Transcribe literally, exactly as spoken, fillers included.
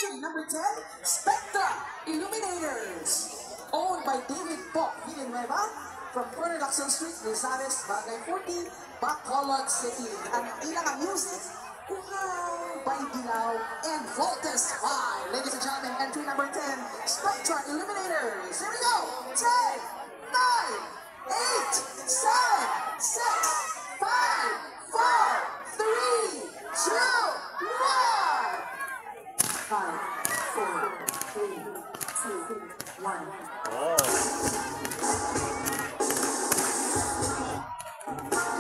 entry number ten, Spectra Illuminators. Owned by David Pop Villanueva from Production Street, Rizales, Barangay forty, Bacolod City. Ang ilang music, Kuhaw by Dilaw and Voltes five. Ladies and gentlemen, entry number ten, Spectra Illuminators. Here we go. ten, nine, eight, seven, six, five, four, three, two, one. five, four, three, two, one. Oh.